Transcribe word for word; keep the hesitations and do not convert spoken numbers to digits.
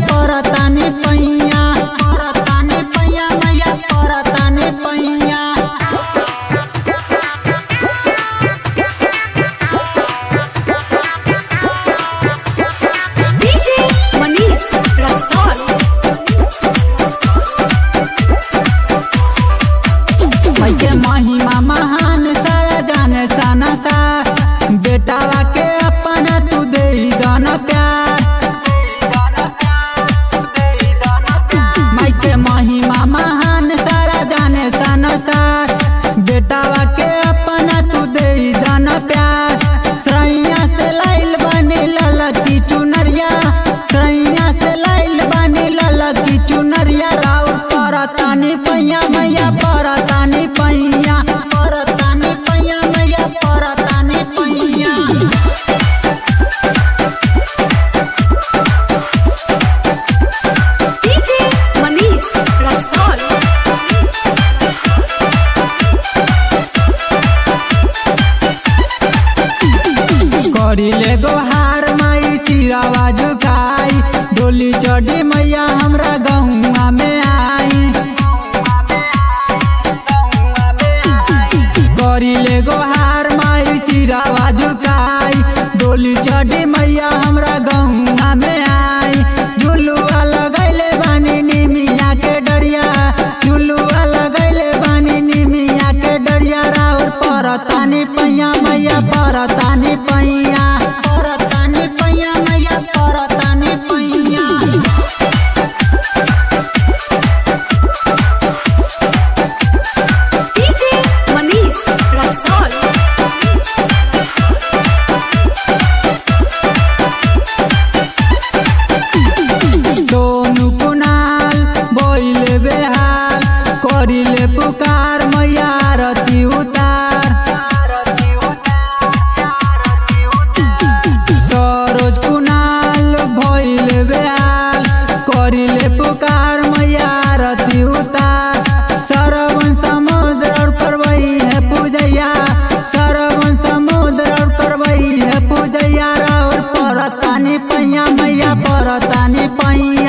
परतानी पैया परतानी पैया मैया परतानी पैया। डीजे मनीष रक्सौल के महिमा महान सारा जाने साना सा बेटावा के अपना तू दे दाना प्यार माई के महिमा महान सारा जाने साना सा बेटावा के अपना तू दे दाना प्यार। सैया से लाइल बनी लाला की चुनरिया सैया से लाइल बनी लाला की चुनरिया राउर परतानी पैया मैया परतानी पैया परतानी पैया मैया परतानी पैया। डीजे मनीष रक्सौल करिले गोहार माई चिरावा झुकाई डोली चढ़ी मैया हमरा गौआ में आई करिले गोहार माई चिरावा झुकाई डोली चढ़ी मैया हमरा गौआ में आई। झुलुआ लगैले बानी निमिया के डरिया झुलुआ लगैले बानी निमिया के डरिया राउर परतानी पैया मैया परतानी पैया परतानी पैया मैया परतानी पैया। डीजे मनीष रक्सौल दोनों कुनाल बोइले बेहाल करिले पुकार मैया आरती उतार सरोज कुनाल भइले बेहाल करिले पुकार मैया आरती उतार। सरवन समुद्र और करवई है पूजैया सरवन समुद्र और करवई है पूजैया राउर परतानी पैया मैया परतानी पैया।